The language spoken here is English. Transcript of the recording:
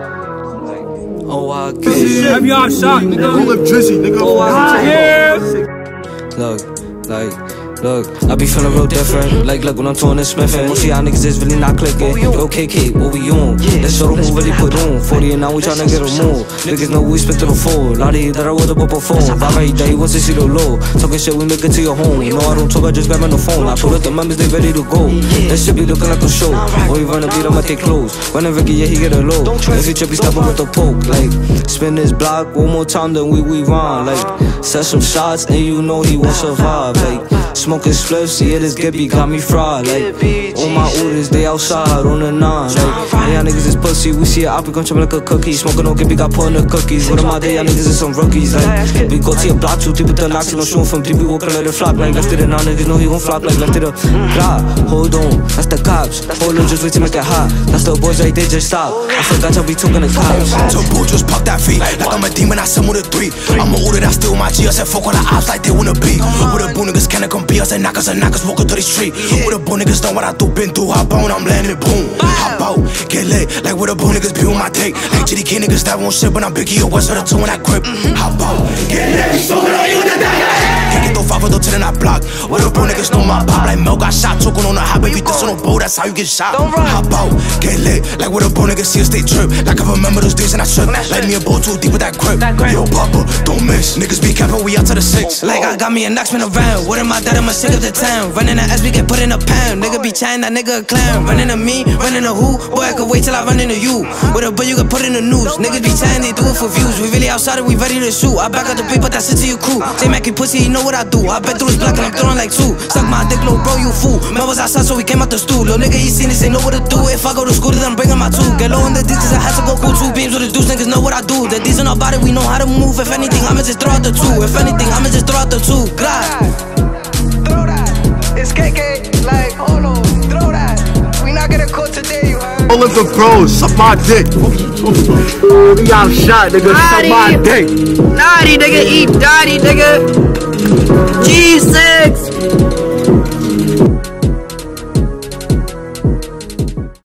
Oh, I get it. Have y'all shot, nigga. Who live Drizzy, nigga? Oh, I Yeah. Look, I be feeling real different. Like, look, when I'm touring and smithing. Most of y'all niggas is really not clicking. Yo, KK, what we on? Let's show them who really put on. 40 and now we tryna get them more. Niggas know we spit to the full. Lot of you that I would've put before. Vibe every day, wants to see the low. Talking shit, we make it to your home. You know I don't talk, I just grab on the phone. I put up the members, they ready to go. That shit be looking like a show. When we run a beat, I'ma take clothes. Running Ricky, yeah, he get a low. If he trip, he step up with the poke. Like, spin this block one more time, then we run. Like, set some shots, and you know he won't survive. Like, smoking spliffs, yeah, this Gibby got me fried. Like, all my orders, they outside on the 9. Like, y'all niggas is pussy, we see it out, we gon' chop like a cookie. Smoking on Gibby, got put in the cookies. What am I there, y'all niggas is some rookies. Like, we go to your block, 2 deep with the knocks, don't shoot him from deep, we walk and let it flop. Like, left it and now niggas know he gon' flop. Like, left it up, blah, hold on, that's the cops. Hold on, just wait to make it hot. That's the boys right there, just stop. I forgot y'all be talking to cops. Turbo just pop that feet, like I'm a demon, I summon the 3. I'm a order that steal my G, I said fuck all the ops like they wanna be. With a boo niggas can't compete, I said knockers and knockers walking through the street. With a boo niggas know what I do, been through, hop on, I'm landing, boom. Hop out, get lit, like with a boo niggas be on my take. Like GDK niggas that won't shit, but I'm Biggie or West with a 2 in that grip. Hop out, get lit, so on you the day. Get through 5 with the 10 in that block. With a boo niggas know my pop, like Mel got shot, choking on the hot baby, this on a boat, that's how you get shot. Hop out, get lit, like with a boo niggas see us, they trip. Like I remember those days and I trip. Like me a boat too deep with that grip. Yo, Papa, don't miss. Niggas be capping, we out to the 6. Like I got me a knocksman around. What am I that I'm a sick of the town? Running the S, we get put in a pound. Nigga be chatting, that nigga a clown. Running to me, running to who? Boy, I could wait till I run into you. With a boy, you can put in the news. Niggas be chatting, they do it for views. We really outside and we ready to shoot. I back out the paper, that's it to your crew. Say Mackie pussy, he know what I do. I bet through his black and I'm throwing like 2. Suck my dick, little bro, you fool. Man was outside, so we came out the stool. Little nigga, he seen this, ain't know what to do. If I go to school, then I'm bringing my 2. Get low in the distance, I had to go cool 2 beams with the dudes. Niggas know what I do. The D's in our body, we know how to move. If anything, I'ma just throw out the 2. If anything, I'ma just throw out the 2. Glad. Throw that. It's KK. Like, hold on. Throw that. We not gonna call today, you heard? All of the bros, suck my dick. We got shot, nigga, suck my dick. Naughty, nigga, eat daddy, nigga. G6.